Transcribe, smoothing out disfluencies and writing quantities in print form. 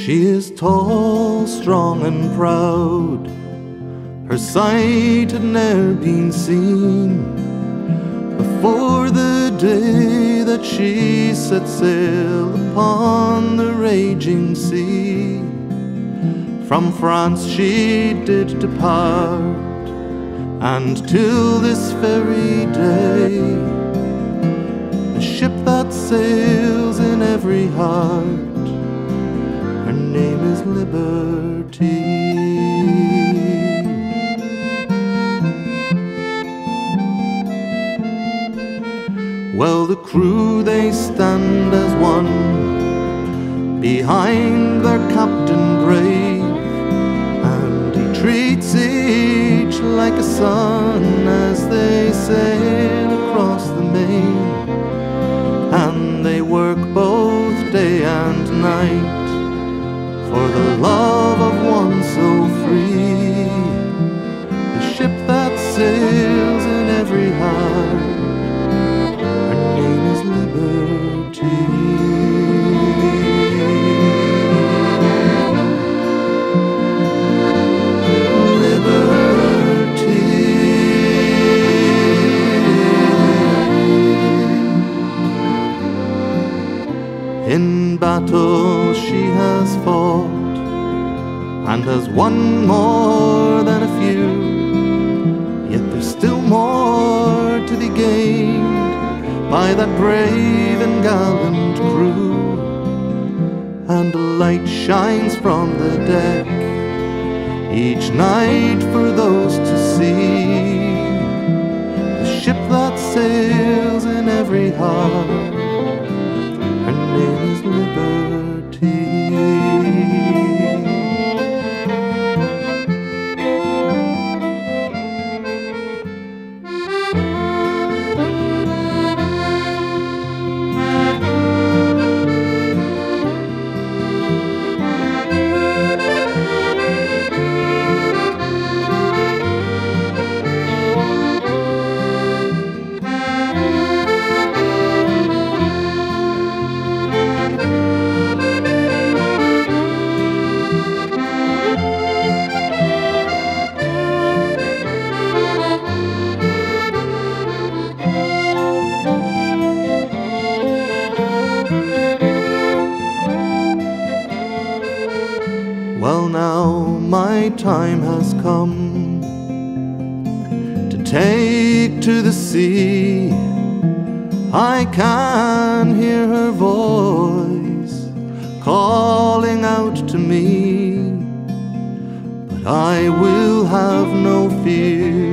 She is tall, strong and proud. Her sight had ne'er been seen before the day that she set sail upon the raging sea. From France she did depart, and till this very day, the ship that sails in every heart, her name is Liberty. Well, the crew, they stand as one behind their captain brave, and he treats each like a son as they sail across the main. And they work both day and night for the love of one so free, the ship that sails in every heart, her name is Liberty. Liberty. In battle she has fought, and has won more than a few, yet there's still more to be gained by that brave and gallant crew. And a light shines from the deck each night for those to see, the ship that sails in every heart, her name is Liberty. Well, now my time has come to take to the sea. I can hear her voice calling out to me, but I will have no fear,